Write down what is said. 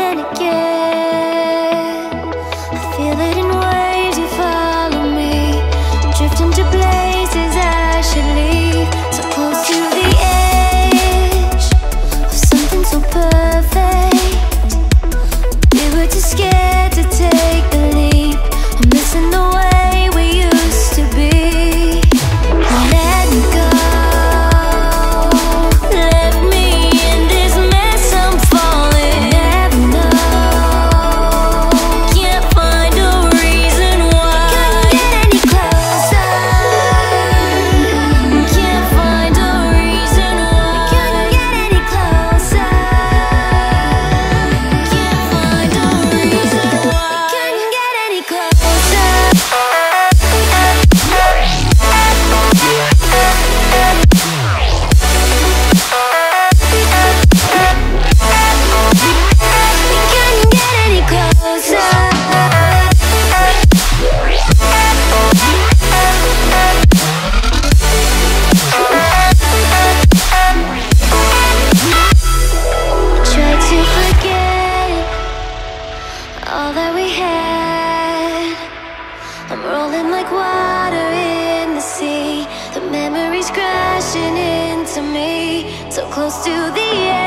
and again. I feel it in waves, you follow me, drifting to places I should leave. So close to the edge of something so perfect. We were too scared to take the leap. I'm missing the way we used to be. Let me go, left me in this mess I'm falling. Never know, can't find a reason why. Couldn't get any closer, can't find a reason why. Couldn't get any closer, can't find a reason why. Couldn't get any closer. Couldn't get any closer. Tried to forget all that we had. I'm rolling like water in the sea. The memories crashing into me. So close to the edge.